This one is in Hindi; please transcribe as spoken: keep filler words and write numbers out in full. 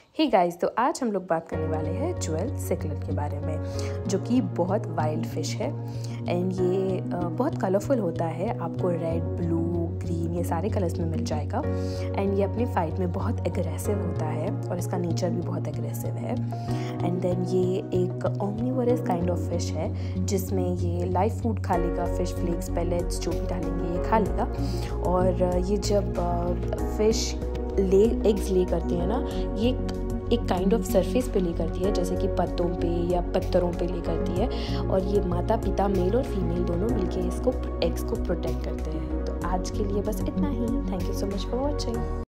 हे गाइस, तो आज हम लोग बात करने वाले हैं ज्वेल सिकलेट के बारे में, जो कि बहुत वाइल्ड फिश है एंड ये बहुत कलरफुल होता है। आपको रेड, ब्लू, ग्रीन ये सारे कलर्स में मिल जाएगा एंड ये अपनी फाइट में बहुत एग्रेसिव होता है और इसका नेचर भी बहुत एग्रेसिव है। एंड देन ये एक ओमनीवोरस काइंड ऑफ फिश है जिसमें ये लाइव फूड खा लेगा, फिश फ्लेक्स, पेलेट्स जो भी डालेंगे ये खा लेगा। और ये जब फिश ले एग्स ले करते हैं ना, ये एक काइंड ऑफ सरफेस पे ले करती है, जैसे कि पत्तों पे या पत्थरों पे ले करती है। और ये माता पिता मेल और फीमेल दोनों मिलके इसको एग्स को प्रोटेक्ट करते हैं। तो आज के लिए बस इतना ही। Thank you so much for watching.